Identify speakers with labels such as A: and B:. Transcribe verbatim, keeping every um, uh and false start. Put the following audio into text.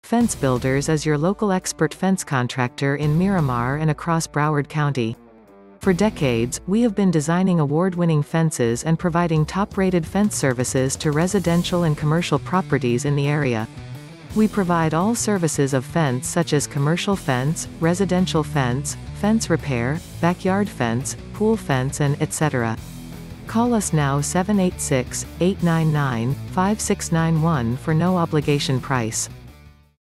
A: Fence Builders is your local expert fence contractor in Miramar and across Broward County. For decades, we have been designing award-winning fences and providing top-rated fence services to residential and commercial properties in the area. We provide all services of fence such as commercial fence, residential fence, fence repair, backyard fence, pool fence and et cetera. Call us now seven eight six, eight nine nine, five six nine one for no obligation price.